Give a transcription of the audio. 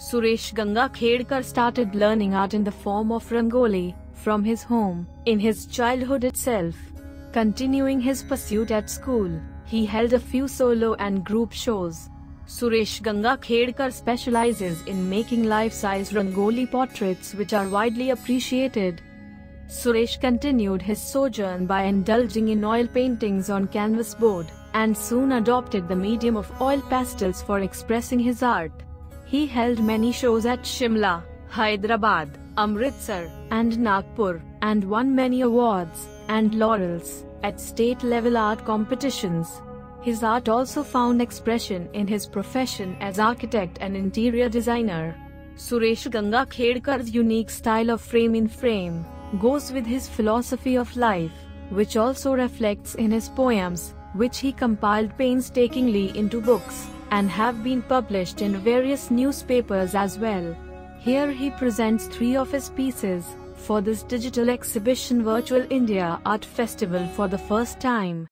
Suresh Ganga Khedkar started learning art in the form of Rangoli from his home in his childhood itself. Continuing his pursuit at school, he held a few solo and group shows. Suresh Ganga Khedkar specializes in making life-size Rangoli portraits which are widely appreciated. Suresh continued his sojourn by indulging in oil paintings on canvas board, and soon adopted the medium of oil pastels for expressing his art. He held many shows at Shimla, Hyderabad, Amritsar, and Nagpur, and won many awards and laurels at state-level art competitions. His art also found expression in his profession as architect and interior designer. Suresh Ganga Khedkar's unique style of frame-in-frame goes with his philosophy of life, which also reflects in his poems, which he compiled painstakingly into books, and have been published in various newspapers as well. Here he presents 3 of his pieces for this digital exhibition Virtual India Art Festival for the first time.